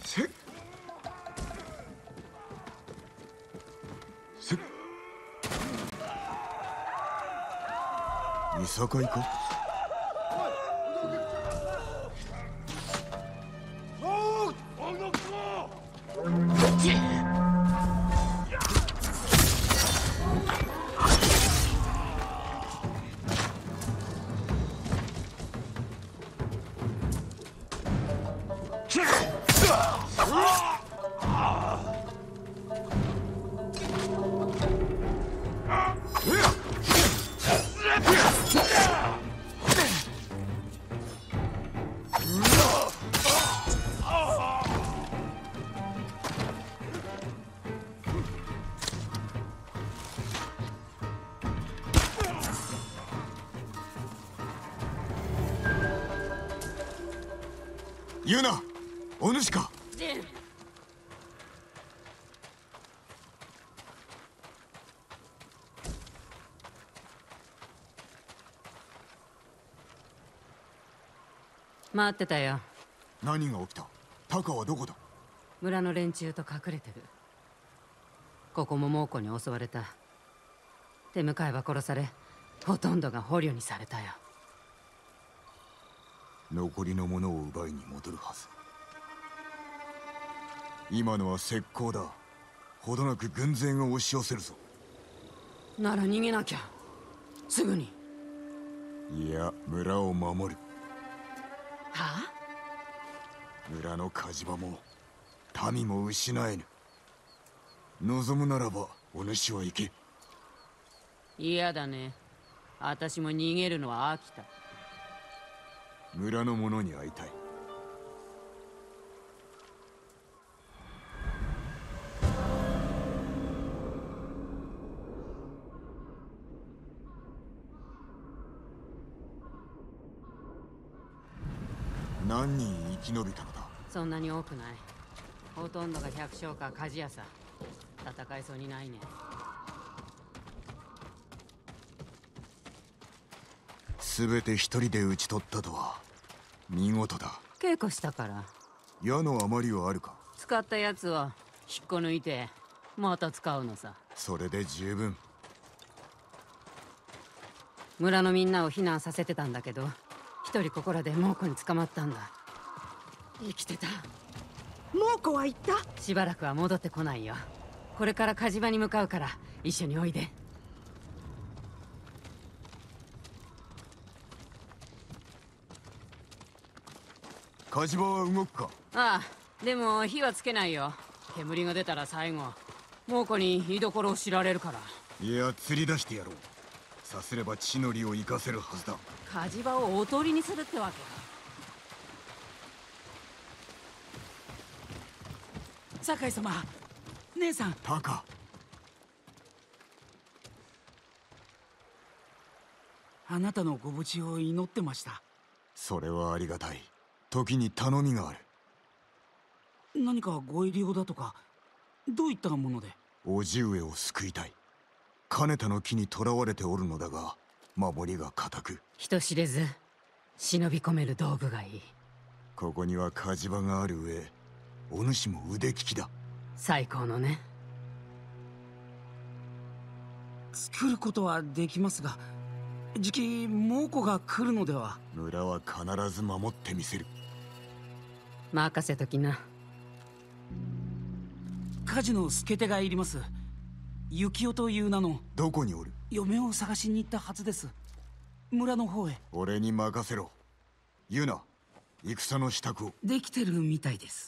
せっせっいさかいか。ユナ、お主か。 待ってたよ。 何が起きた。タカはどこだ。 村の連中と隠れてる。ここも猛虎に襲われた。手向かいは殺され、ほとんどが捕虜にされたよ。 残りのものを奪いに戻るはず。今のは石膏だ。ほどなく軍勢が押し寄せるぞ。 なら逃げなきゃ。すぐに。 いや、村を守る。 はあ？ 村の火事場も民も失えぬ。望むならばお主は行け。 嫌だね。私も逃げるのは飽きた。 村の者に会いたい。何人生き延びたのだ。 そんなに多くない。ほとんどが百姓か鍛冶屋さ。戦えそうにないね。 全て一人で討ち取ったとは見事だ。 稽古したから。 矢の余りはあるか。 使ったやつは引っこ抜いてまた使うのさ。 それで十分。 村のみんなを避難させてたんだけど、一人ここらで猛虎に捕まったんだ。生きてた。 猛虎は行った？ しばらくは戻ってこないよ。これから火事場に向かうから一緒においで。 火事場は動くか。 ああ、でも火はつけないよ。煙が出たら最後猛虎に居所を知られるから。 いや、釣り出してやろう。さすれば地の利を生かせるはずだ。 火事場をおとりにするってわけか。 酒井様、姉さん。 タカ。 あなたのご無事を祈ってました。 それはありがたい。時に頼みがある。 何かご入り用だとか、どういったもので。 叔父上を救いたい。金田の木に囚われておるのだが、守りが固く。 人知れず忍び込める道具がいい。 ここには火事場がある上、お主も腕利きだ。 最高のね。 作ることはできますが、じき猛虎が来るのでは。 村は必ず守ってみせる。 任せときな。 火事の助手がいります。幸男という名の。 どこにおる。 嫁を探しに行ったはずです。村の方へ。 俺に任せろ。ユナ、戦の支度を。 できてるみたいです。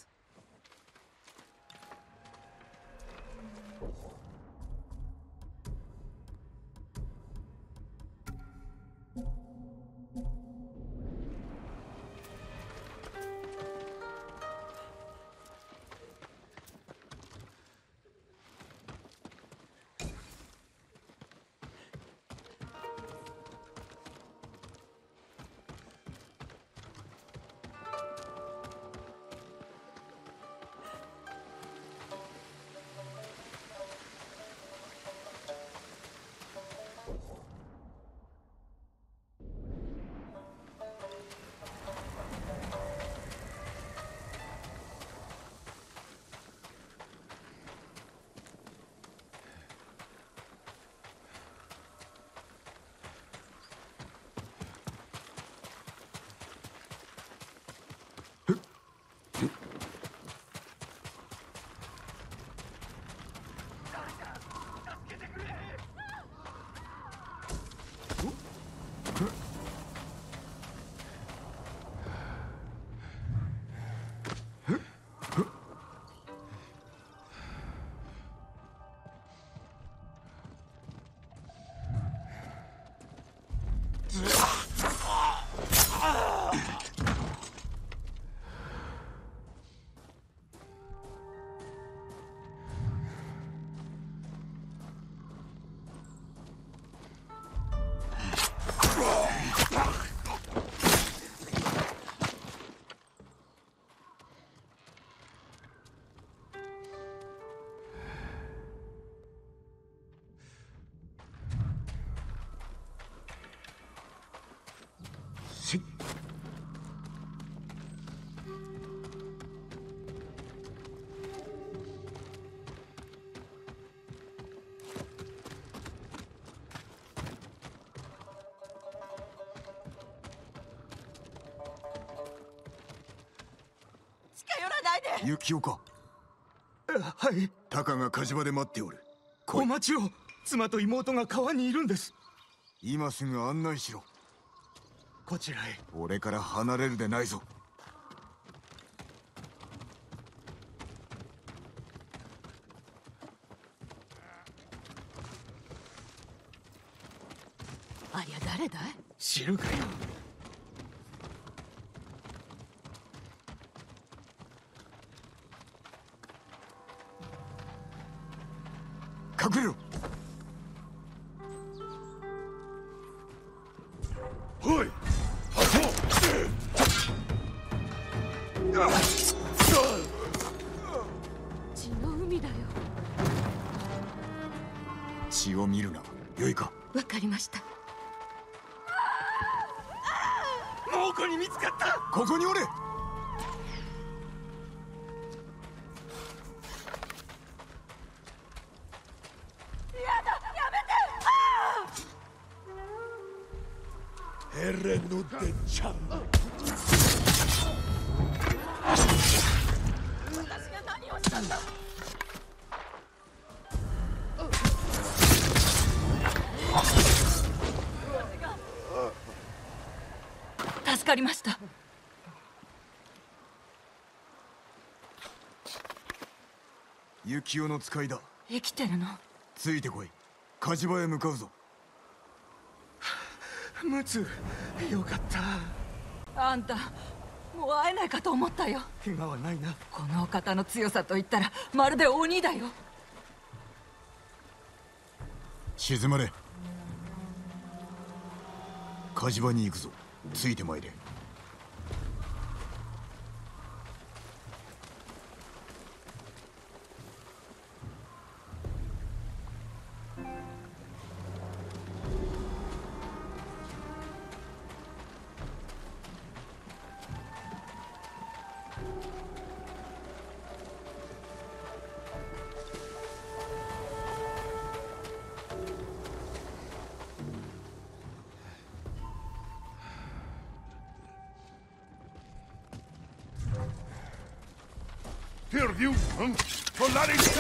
幸男か。 はい。 タカが火事場で待っておる。 お待ちを。妻と妹が川にいるんです。 今すぐ案内しろ。 こちらへ。 俺から離れるでないぞ。 ありゃ誰だい？ 知るかよ。 隠れろ。 おい。 血の海だよ。 血を見るな。よいか。 わかりました。 猛虎に見つかった。 ここにおれ。 Herrenut de Cham. 助かりました。 幸男の使いだ。 生きてるの？ ついてこい。火事場へ向かうぞ。 ムツ、よかった。 あんた、もう会えないかと思ったよ。 怪我はないな。 このお方の強さと言ったらまるで鬼だよ。 静まれ。火事場に行くぞ。ついてまいれ。 Perdiu! Rolar em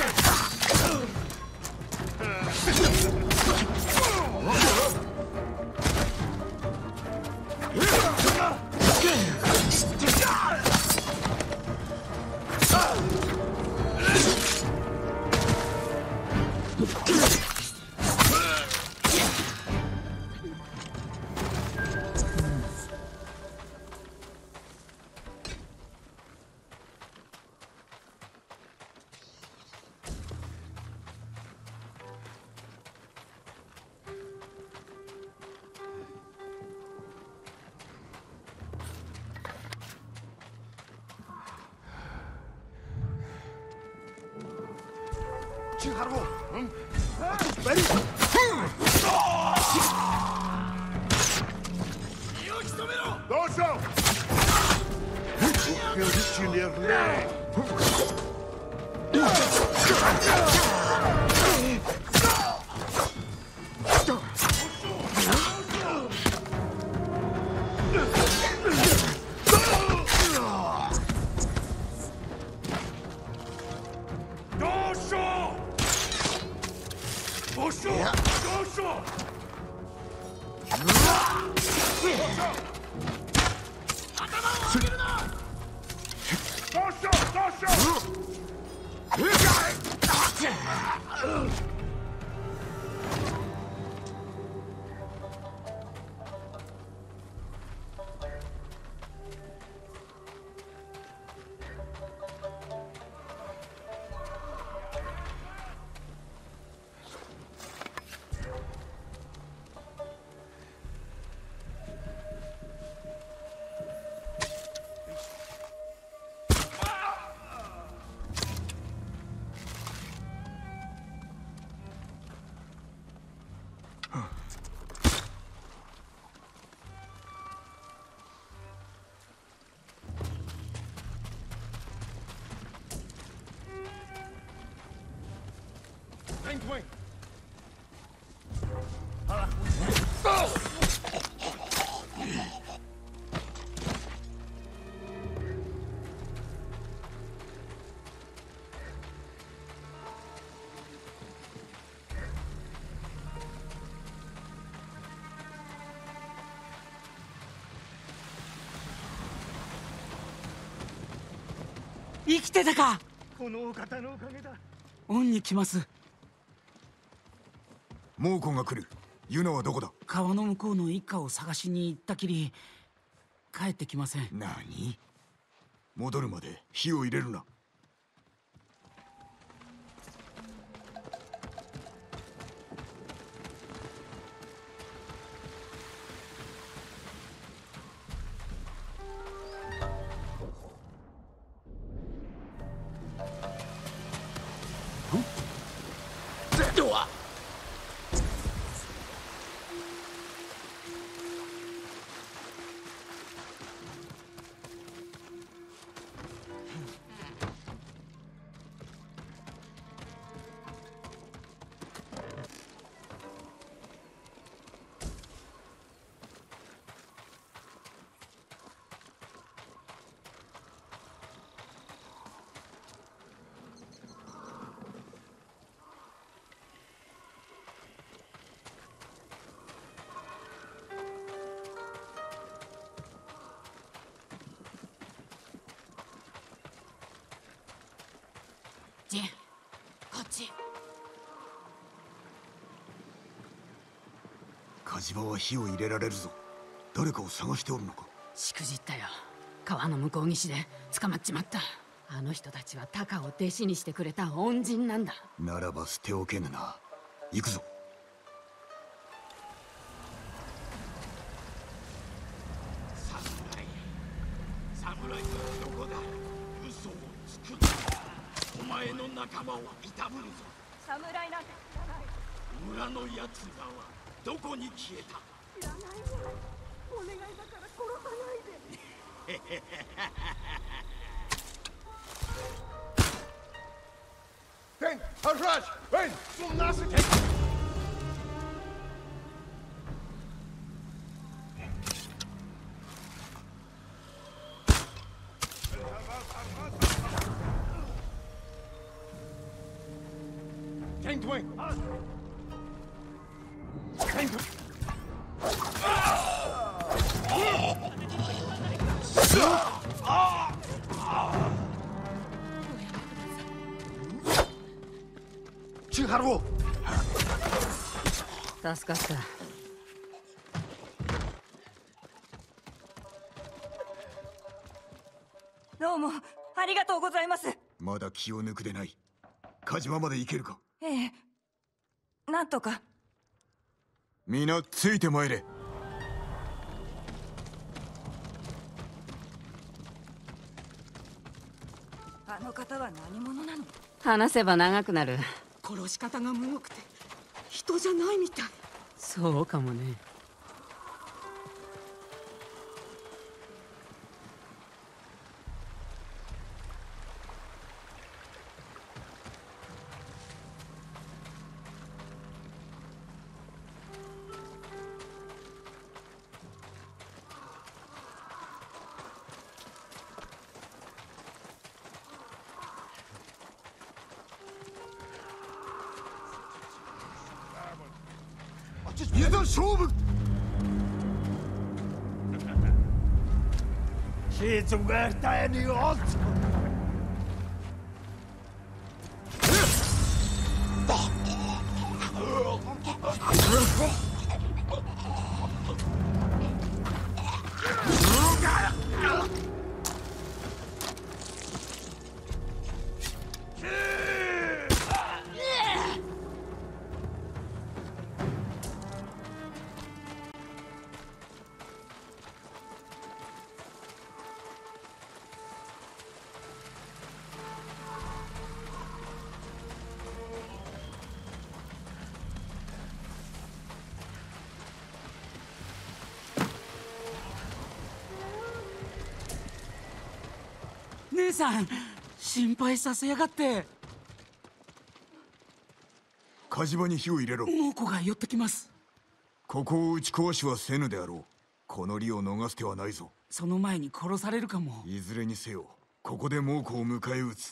Ciharło! Doszło! 生きてたか。 このお方のおかげだ。 恩に来ます。 猛虎が来る。ユナはどこだ？ 川の向こうの一家を探しに行ったきり帰ってきません。 何？戻るまで火を入れるな。 ジン、こっち。 火事場は火を入れられるぞ。誰かを探しておるのか？ しくじったよ。川の向こう岸で捕まっちまった。あの人たちはタカを弟子にしてくれた恩人なんだ。 ならば捨ておけぬな。行くぞ。 侍とはどこだ。嘘をつくな。お前の仲間をいたぶるぞ。 侍なんて知らない。 村のやつらはどこに消えた？ 知らないよ。お願いだから殺さないで。 Vem, Arraj! Vem! Zum Nassekind! Quem tu é? Quem tu? チハロー。 助かった。 どうもありがとうございます。 まだ気を抜くでない。火事場まで行けるか？ ええ、なんとか。 皆ついてまいれ。 あの方は何者なの？ 話せば長くなる。 殺し方がむごくて人じゃないみたい。 そうかもね。 いざ勝負。 Steht zum Gedeih die Ort! 姉さん、心配させやがって。 火事場に火を入れろ。 猛虎が寄ってきます。 ここを打ち壊しはせぬであろう。この利を逃す手はないぞ。 その前に殺されるかも。 いずれにせよここで猛虎を迎え撃つ。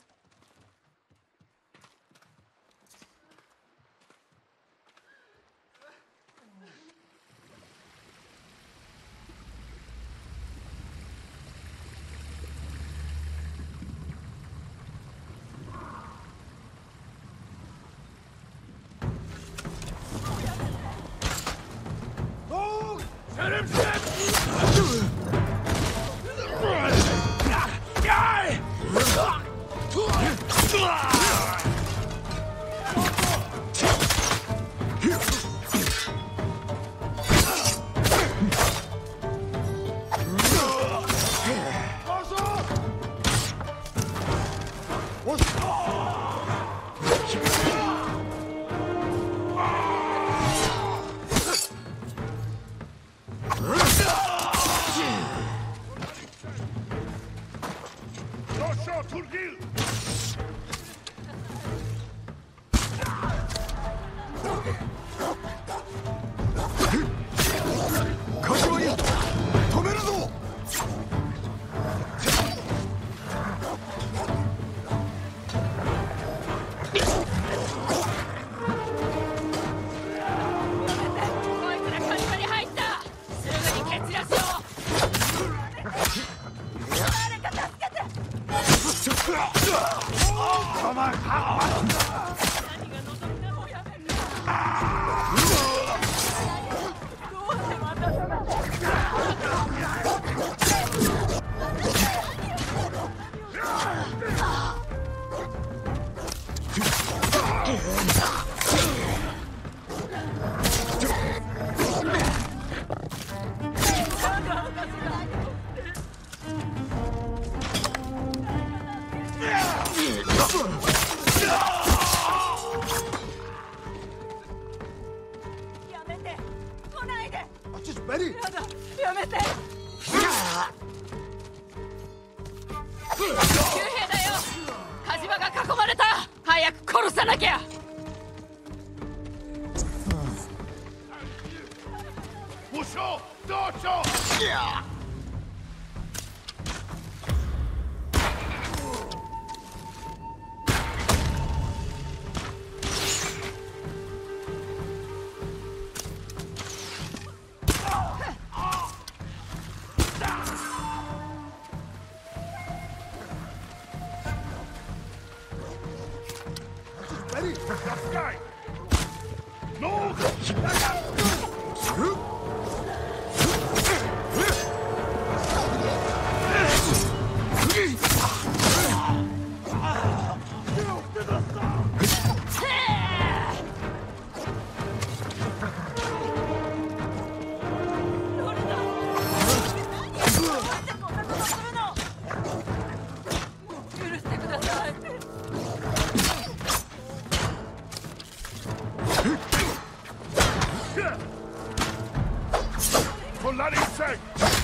Coşo Turgil! 柏屋止めるぞ。 こいつら火事場に入った。すぐに蹴散らしよう。誰か助けて。何が望みなのやめんな。どうしてまたそんな。やめて。来ないで。 ベリー。 やだ。やめて。救兵だよ。火事場が囲まれた。早く殺さなきゃ。 不朽大将！Sky! No! For Laddie's sake!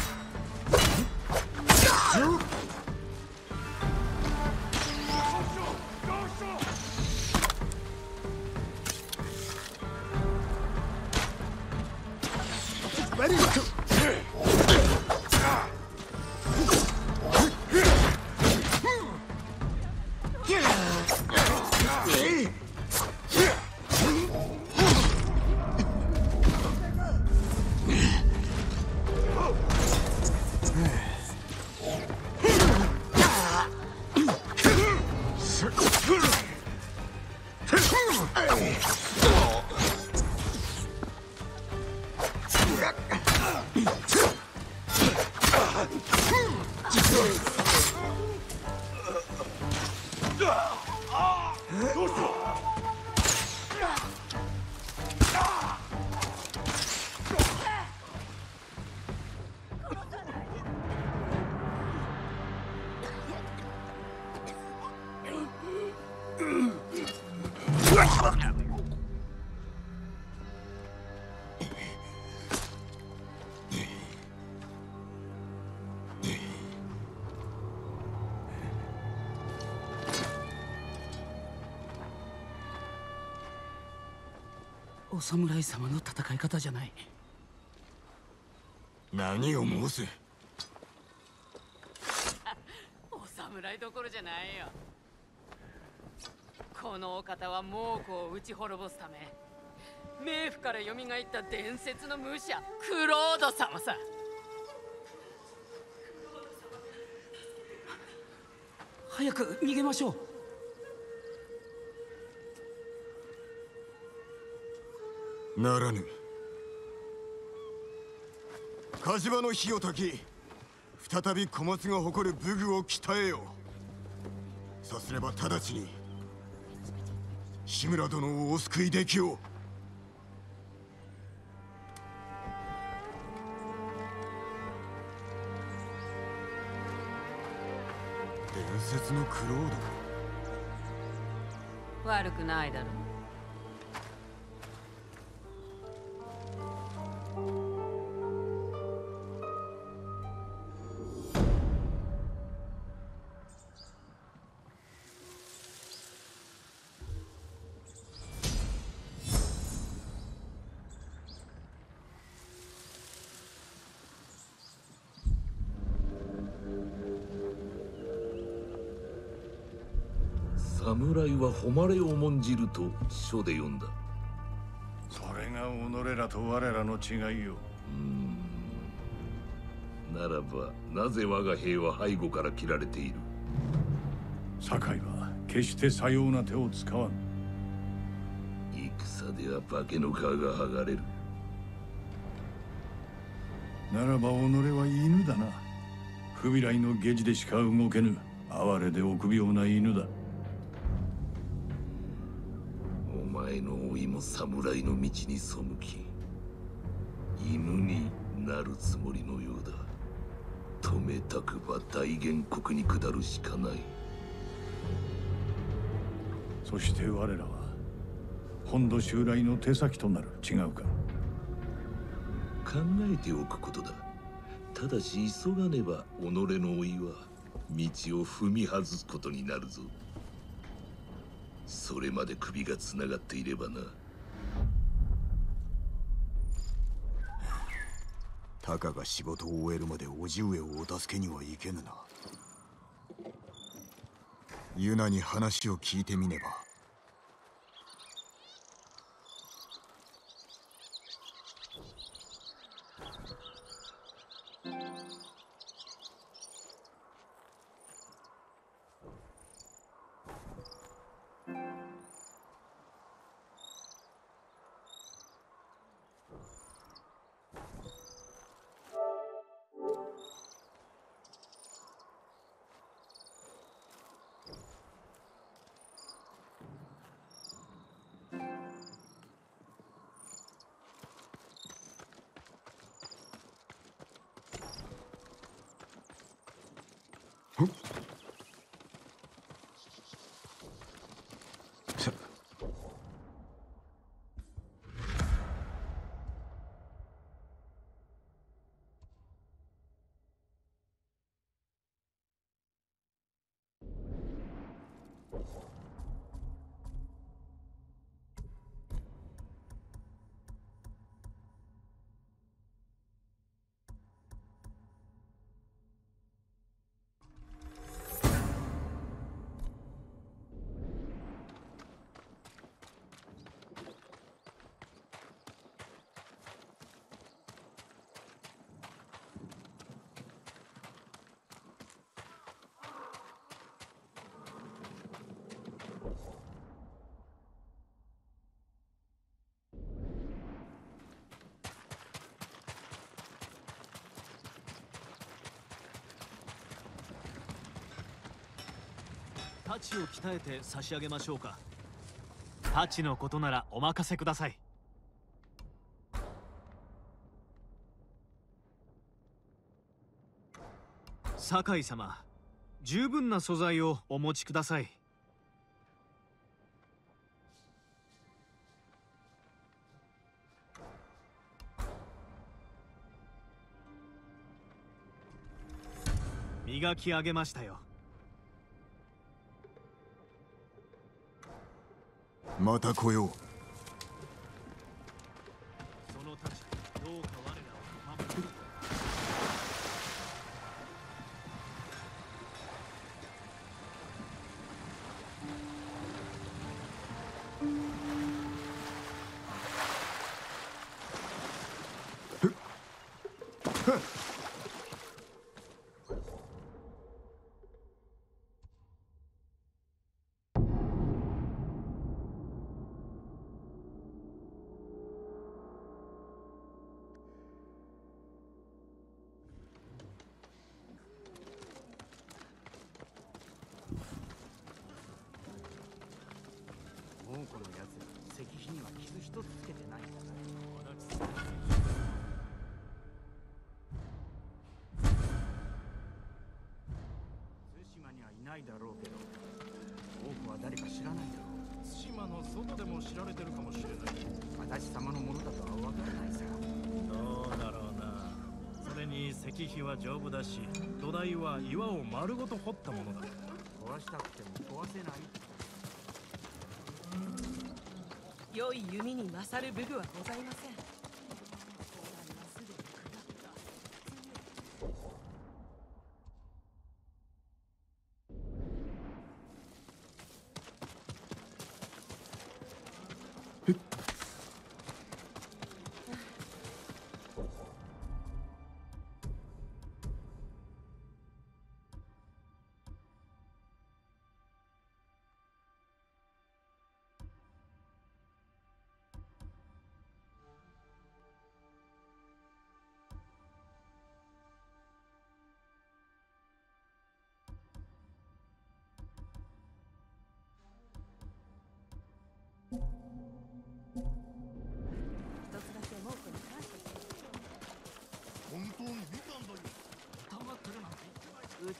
お侍様の戦い方じゃない。 何を申す。 お侍どころじゃないよ。このお方は猛虎を撃ち滅ぼすため冥府から蘇った伝説の武者クロード様さ。 早く逃げましょう。 ならぬ。火事場の火を焚き再び小松が誇る武具を鍛えよう。さすれば直ちに志村殿をお救いできよう。伝説のクロード。 悪くないだろう。 侍は誉れを重んじると書で読んだ。 それが己らと我らの違いよ。 ならばなぜ我が兵は背後から切られている？ 堺は決してさような手を使わん。 戦では化けの皮が剥がれる。 ならば己は犬だな。不備来の下地でしか動けぬ哀れで臆病な犬だ。 お前の老いも侍の道に背き犬になるつもりのようだ。止めたくば大元国に下るしかない。 そして我らは本土襲来の手先となる。違うか？ 考えておくことだ。ただし急がねば己の老いは道を踏み外すことになるぞ。それまで首がつながっていればな。 たかが仕事を終えるまで叔父上をお助けにはいけぬな。ユナに話を聞いてみねば。 太刀を鍛えて差し上げましょうか。太刀のことならお任せください。堺様、十分な素材をお持ちください。磨き上げましたよ。 また来よう。 その太刀、どうか我らを守る。 猛虎のやつら石碑には傷一つつけてないんだな。対馬にはいないだろうけど、多くは誰か知らないだろう。対馬の外でも知られてるかもしれない。私様のものだとは分からないさ。 どうだろうな。それに石碑は丈夫だし、土台は岩を丸ごと掘ったものだ。 壊したくても壊せない。 良い弓に勝る武具はございません。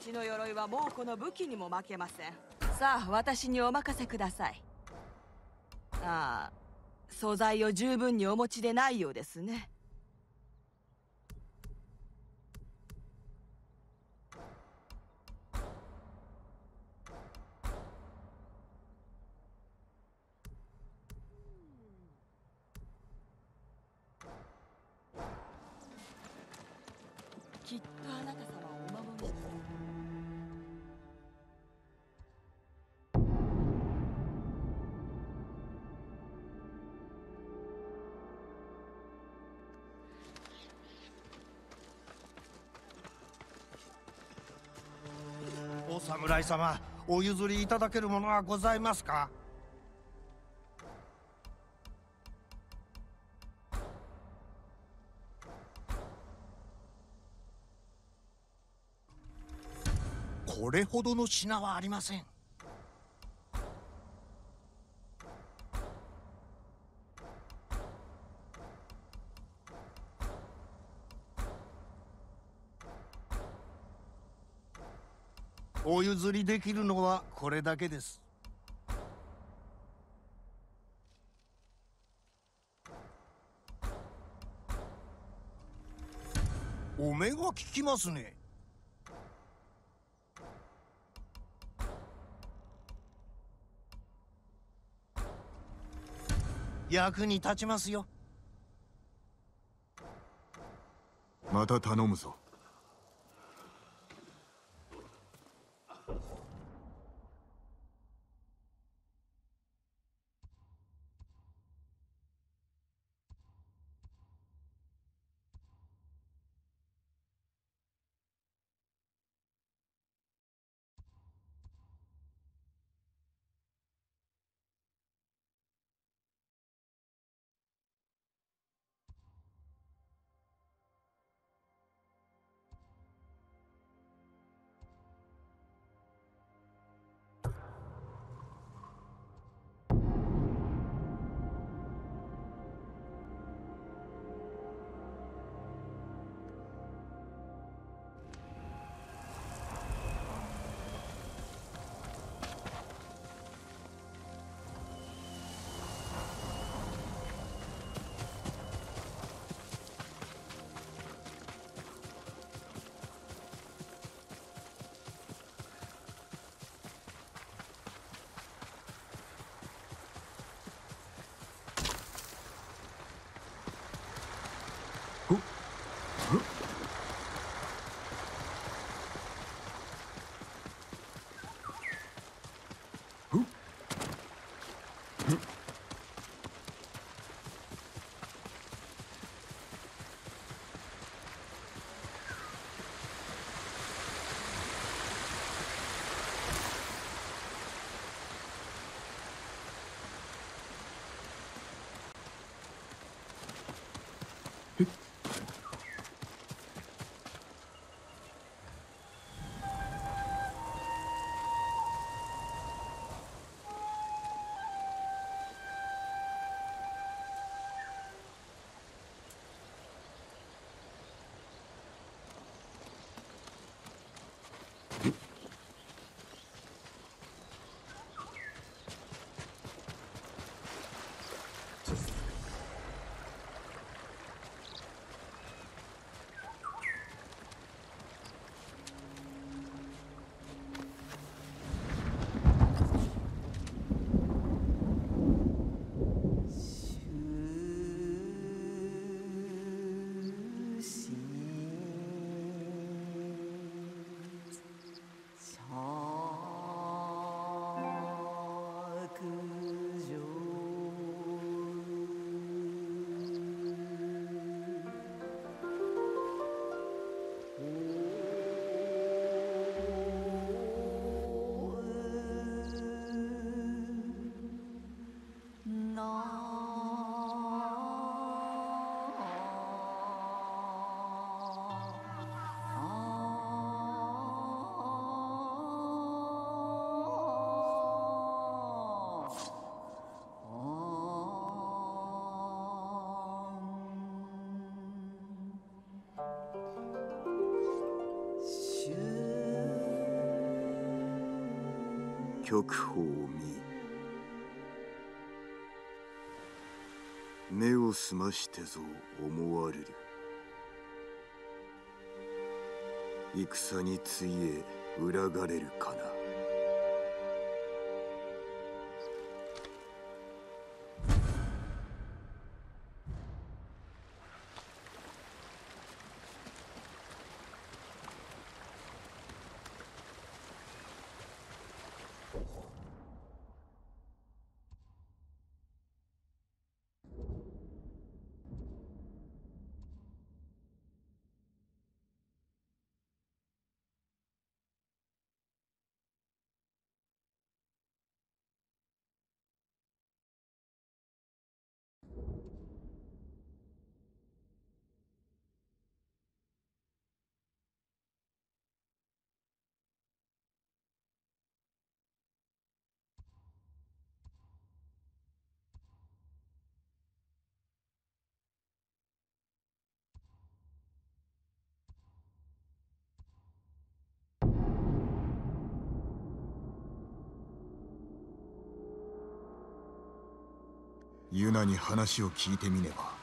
ちの鎧はもうこの武器にも負けません。さあ、私にお任せください。ああ、素材を十分にお持ちでないようですね。きっとあなた様をお守りして。 お侍様、お譲りいただけるものはございますか？これほどの品はありません。お譲りできるのはこれだけです。お目が利きますね。役に立ちますよ。 また頼むぞ。 極法を見、目を澄ましてぞ思われる。戦についえ裏がれるかな。ユナに話を聞いてみねば。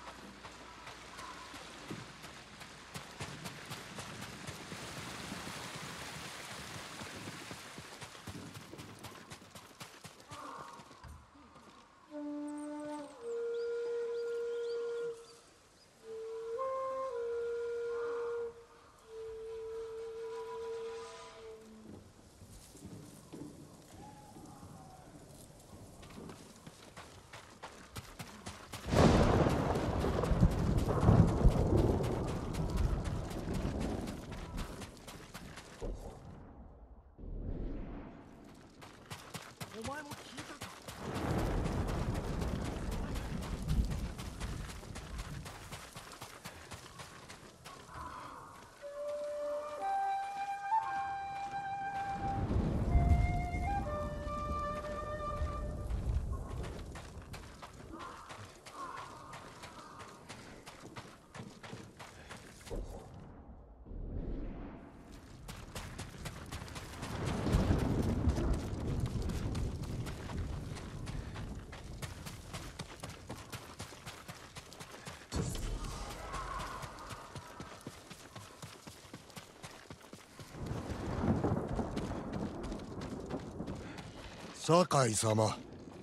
酒井様、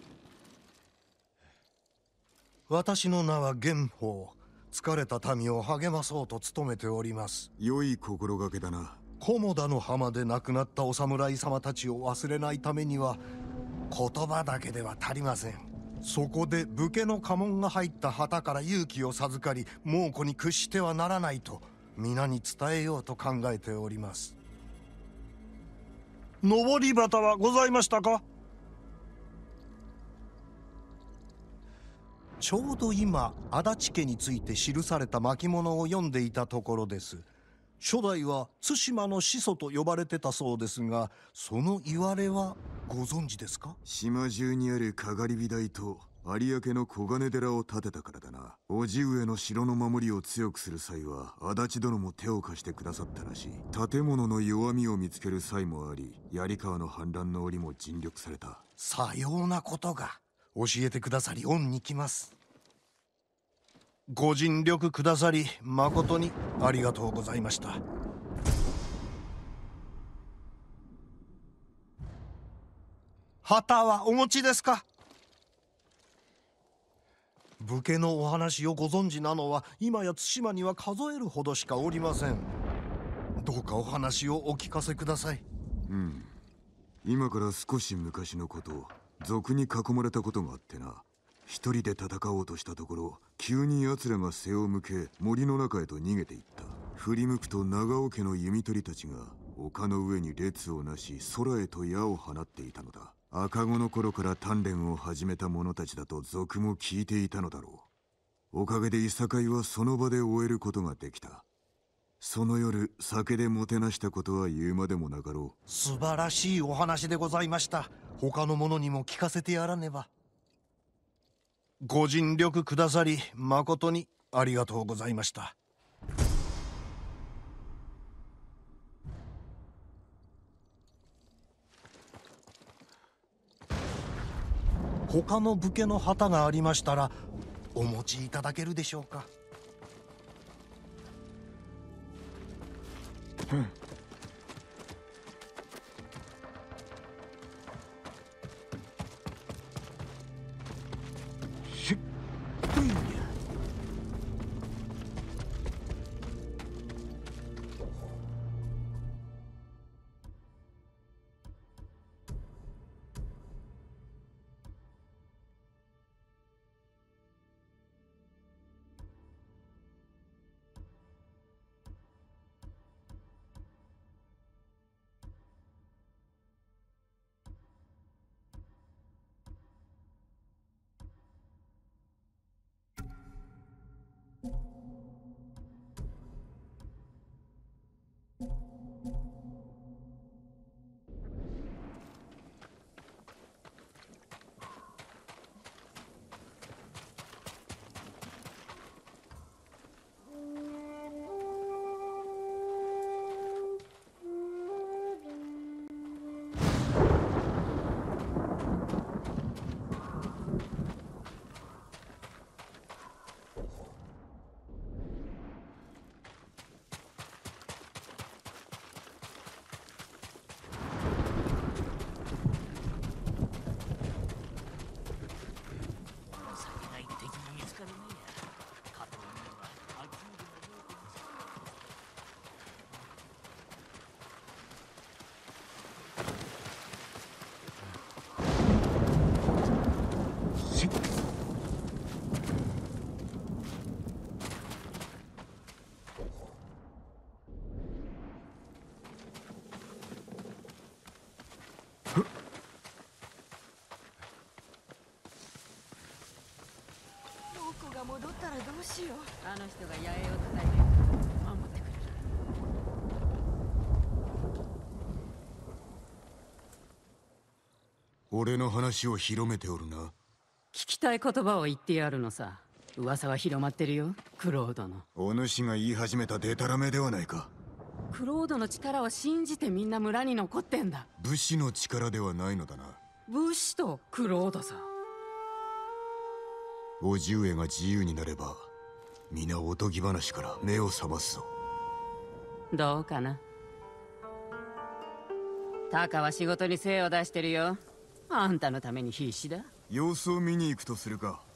私の名は玄宝。疲れた民を励まそうと努めております。 良い心がけだな。 菰田の浜で亡くなったお侍様たちを忘れないためには言葉だけでは足りません。そこで武家の家紋が入った旗から勇気を授かり、猛虎に屈してはならないと皆に伝えようと考えております。 登り旗はございましたか？ ちょうど今足立家について記された巻物を読んでいたところです。初代は対馬の始祖と呼ばれてたそうですが、その言われはご存知ですか？ 島中にあるかがり火台と有明の小金寺を建てたからだな。叔父上の城の守りを強くする際は足立殿も手を貸してくださったらしい。建物の弱みを見つける際もあり、槍川の反乱の折も尽力された。 さようなことが。教えてくださり恩に来ます。ご尽力くださり誠にありがとうございました。旗はお持ちですか？武家のお話をご存知なのは今や対馬には数えるほどしかおりません。どうかお話をお聞かせください。 今から少し昔のこと、賊に囲まれたことがあってな。一人で戦おうとしたところ、急に奴らが背を向け森の中へと逃げていった。振り向くと長尾家の弓取りたちが丘の上に列をなし、空へと矢を放っていたのだ。赤子の頃から鍛錬を始めた者たちだと賊も聞いていたのだろう。おかげでいさかいはその場で終えることができた。その夜、酒でもてなしたことは言うまでもなかろう。 素晴らしいお話でございました。他の者にも聞かせてやらねば。ご尽力くださり誠にありがとうございました。 他の武家の旗がありましたらお持ちいただけるでしょうか。 戻ったらどうしよう。 あの人が野営を叩いて守ってくれる。 俺の話を広めておるな。 聞きたい言葉を言ってやるのさ。噂は広まってるよ、クロードの。 お主が言い始めたデタラメではないか。 クロードの力を信じてみんな村に残ってんだ。 武士の力ではないのだな。 武士とクロードさ。 叔父上が自由になれば皆おとぎ話から目を覚ますぞ。 どうかな。タカは仕事に精を出してるよ。あんたのために必死だ。 様子を見に行くとするか。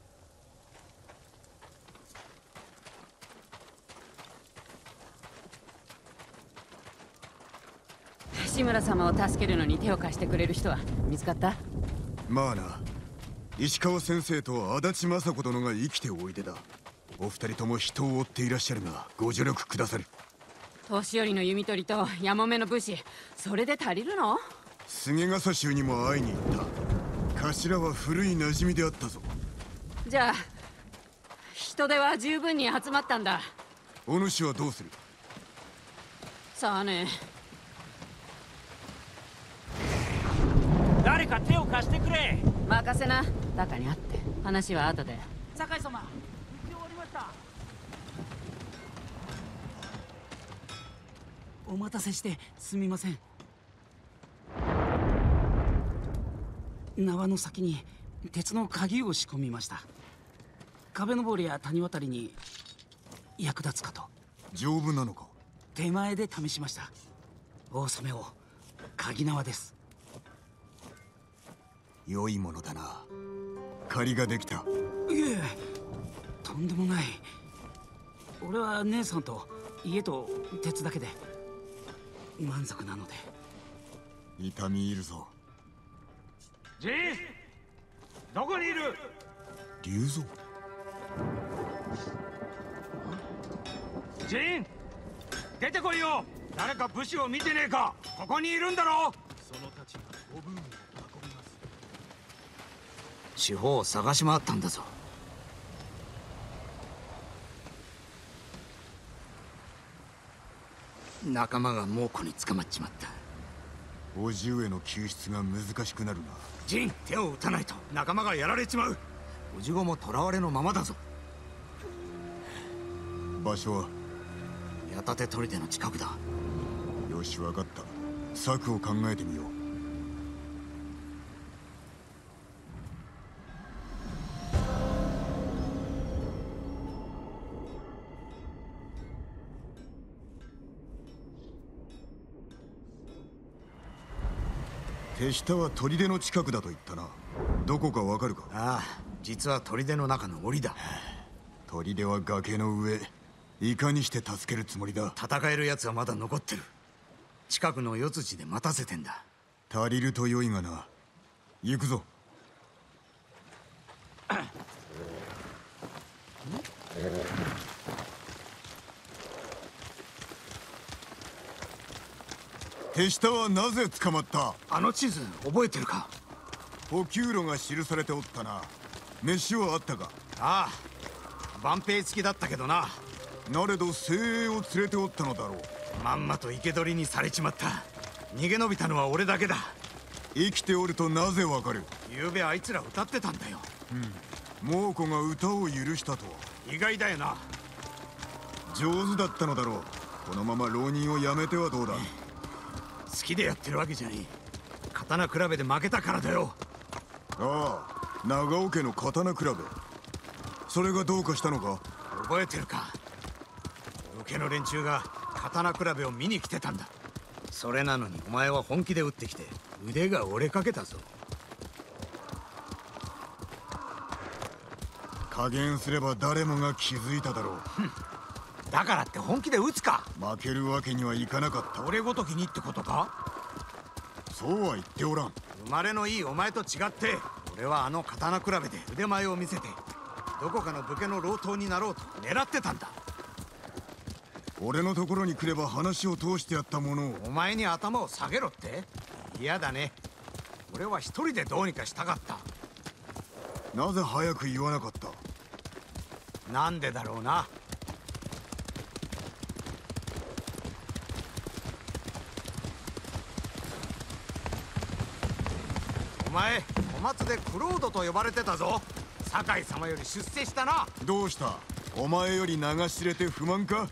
志村様を助けるのに手を貸してくれる人は見つかった？ まあな。石川先生と足立政子殿が生きておいでだ。お二人とも人を追っていらっしゃるがご助力くださる。 年寄りの弓取りとやもめの武士、それで足りるの？ 菅笠衆にも会いに行った。頭は古い馴染みであったぞ。 じゃあ人手は十分に集まったんだ。 お主はどうする？ さあね。 誰か手を貸してくれ。 任せな。タカに会って話は後で。 酒井様、行き終わりました。お待たせしてすみません。縄の先に鉄の鍵を仕込みました。壁登りや谷渡りに役立つかと。 丈夫なのか？ 手前で試しました。大染めを鍵縄です。 良いものだな。借りができた。 いえ、とんでもない。俺は姉さんと家と鉄だけで満足なので。 痛み入るぞ。 ジン、どこにいる？ 龍蔵。 ジン、出てこいよ。誰か武士を見てねえか。ここにいるんだろ。 そのたちが五分を囲みます。 四方を探し回ったんだぞ。仲間が猛虎に捕まっちまった。 叔父上の救出が難しくなるな。 ジン、手を打たないと仲間がやられちまう。おじごも囚われのままだぞ。 場所は矢立砦の近くだ。 よし、分かった。策を考えてみよう。 手下は砦の近くだと言ったな。どこかわかるか？ ああ、実は砦の中の檻だ。 砦は崖の上。いかにして助けるつもりだ？ 戦える奴はまだ残ってる。近くの四辻で待たせてんだ。 足りると良いがな。行くぞ。手下はなぜ捕まった？ あの地図覚えてるか？ 補給路が記されておったな。飯はあったか？ ああ、万兵付きだったけどな。 なれど精鋭を連れておったのだろう。 まんまと生け捕りにされちまった。逃げ延びたのは俺だけだ。 生きておるとなぜわかる？ 昨べあいつら歌ってたんだよ。 猛虎が歌を許したとは。 意外だよな。 上手だったのだろう。このまま浪人をやめてはどうだ？ 好きでやってるわけじゃねえ。刀比べで負けたからだよ。 ああ、長尾家の刀比べ。それがどうかしたのか？ 覚えてるか？受けの連中が刀比べを見に来てたんだ。それなのにお前は本気で撃ってきて腕が折れかけたぞ。 加減すれば誰もが気づいただろう。 だからって本気で撃つか？ 負けるわけにはいかなかった。 俺ごときにってことか？ そうは言っておらん。 生まれのいいお前と違って俺はあの刀比べで腕前を見せてどこかの武家の老頭になろうと狙ってたんだ。 俺のところに来れば話を通してやったものを。 お前に頭を下げろって？嫌だね。俺は一人でどうにかしたかった。 なぜ早く言わなかった？ なんでだろうな。お前小松でクロードと呼ばれてたぞ。酒井様より出世したな。 どうした？お前より流し入れて不満か？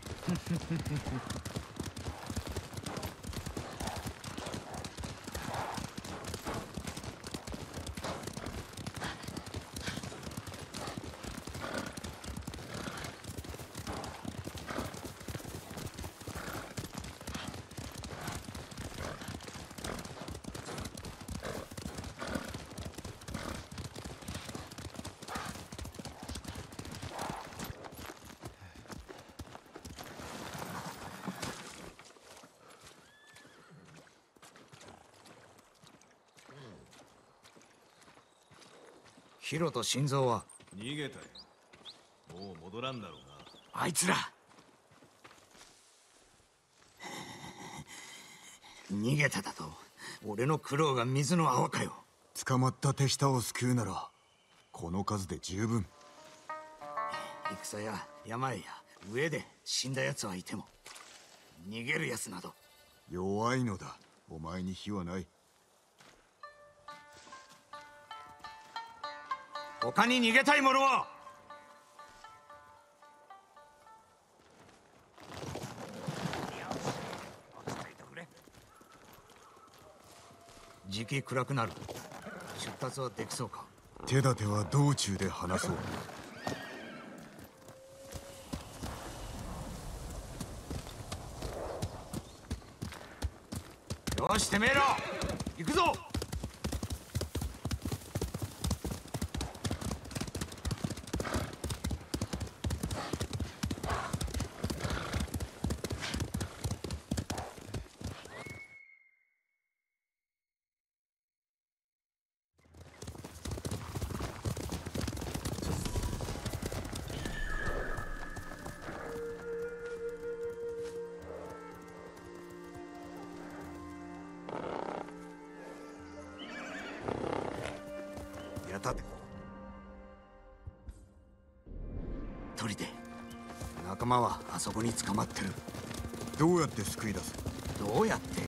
ヒロと心臓は逃げたよ。もう戻らんだろうな。 あいつら逃げただと？俺の苦労が水の泡かよ。 捕まった手下を救うならこの数で十分。 戦や病や上で死んだ奴はいても逃げる奴など。 弱いのだ。お前に非はない。 他に逃げたい者は？時期暗くなる。出発はできそうか？ 手立ては道中で話そう。 よし、てめえら行くぞ。砦、仲間はあそこに捕まってる。 どうやって救い出す？ どうやって？